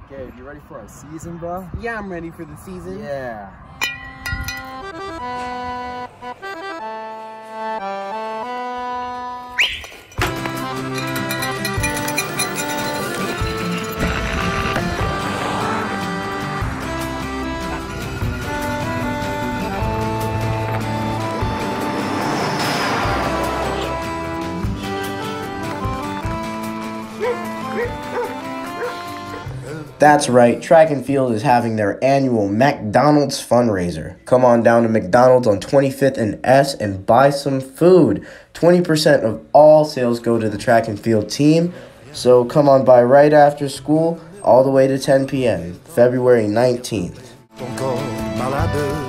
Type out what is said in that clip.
Gabe, you ready for our season, bro? Yeah, I'm ready for the season. Yeah. That's right, track and field is having their annual McDonald's fundraiser. Come on down to McDonald's on 25th and S and buy some food. 20% of all sales go to the track and field team. So come on by right after school all the way to 10 p.m. February 19th.